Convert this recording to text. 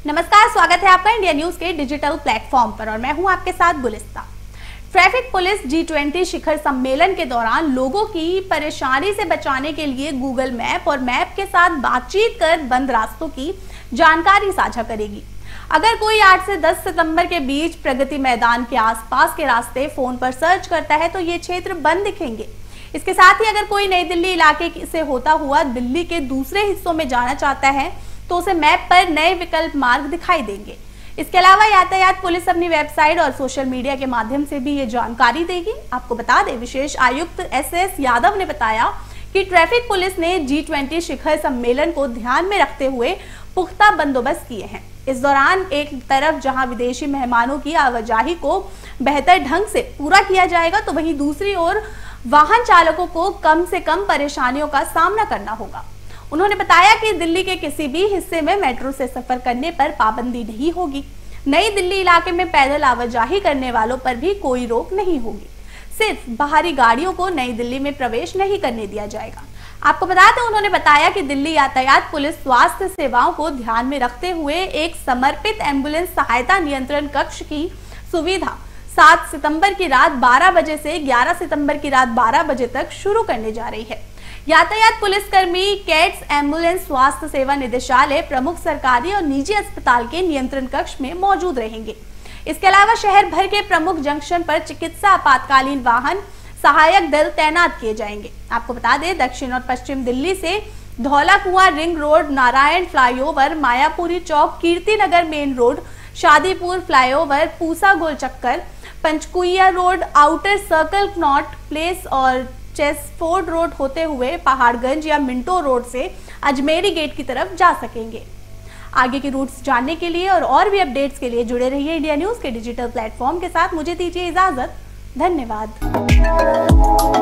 नमस्कार, स्वागत है आपका इंडिया न्यूज के डिजिटल प्लेटफॉर्म पर और मैं हूं आपके साथ गुलिस्ता। ट्रैफिक पुलिस G20 शिखर सम्मेलन के दौरान लोगों की परेशानी से बचाने के लिए गूगल मैप और मैप के साथ बातचीत कर बंद रास्तों की जानकारी साझा करेगी। अगर कोई 8 से 10 सितंबर के बीच प्रगति मैदान के आसपास के रास्ते फोन पर सर्च करता है तो ये क्षेत्र बंद दिखेंगे। इसके साथ ही अगर कोई नई दिल्ली इलाके से होता हुआ दिल्ली के दूसरे हिस्सों में जाना चाहता है तो उसे मैप पर नए विकल्प मार्ग दिखाई देंगे। इसके अलावा यातायात पुलिस अपनी वेबसाइट और सोशल मीडिया के माध्यम से भी ये जानकारी देगी। आपको बता दें, विशेष आयुक्त SS यादव ने बताया कि ट्रैफिक पुलिस ने G20 शिखर सम्मेलन को ध्यान में रखते हुए पुख्ता बंदोबस्त किए हैं। इस दौरान एक तरफ जहां विदेशी मेहमानों की आवाजाही को बेहतर ढंग से पूरा किया जाएगा तो वहीं दूसरी ओर वाहन चालकों को कम से कम परेशानियों का सामना करना होगा। उन्होंने बताया कि दिल्ली के किसी भी हिस्से में मेट्रो से सफर करने पर पाबंदी नहीं होगी। नई दिल्ली इलाके में पैदल आवाजाही करने वालों पर भी कोई रोक नहीं होगी। सिर्फ बाहरी गाड़ियों को नई दिल्ली में प्रवेश नहीं करने दिया जाएगा। आपको बता दें, उन्होंने बताया कि दिल्ली यातायात पुलिस स्वास्थ्य सेवाओं को ध्यान में रखते हुए एक समर्पित एम्बुलेंस सहायता नियंत्रण कक्ष की सुविधा 7 सितंबर की रात 12 बजे से 11 सितंबर की रात 12 बजे तक शुरू करने जा रही है। यातायात पुलिसकर्मी कैट्स एम्बुलेंस स्वास्थ्य सेवा निदेशालय प्रमुख सरकारी और निजी अस्पताल के नियंत्रण कक्ष में मौजूद रहेंगे। इसके अलावा शहर भर के प्रमुख जंक्शन पर चिकित्सा आपातकालीन वाहन सहायक दल तैनात किए जाएंगे। आपको बता दें, दक्षिण और पश्चिम दिल्ली से Dhaula Kuan Ring Road, Narayan flyover, Mayapuri Chowk, Kirti Nagar Main Road, Shadipur flyover, Pusa Gol Chakkar, Panchkuian Road, Outer Circle, Connaught Place और चेस्टफोर्ड रोड होते हुए पहाड़गंज या मिंटो रोड से अजमेरी गेट की तरफ जा सकेंगे। आगे के रूट्स जानने के लिए और भी अपडेट्स के लिए जुड़े रहिए इंडिया न्यूज के डिजिटल प्लेटफॉर्म के साथ। मुझे दीजिए इजाजत। धन्यवाद।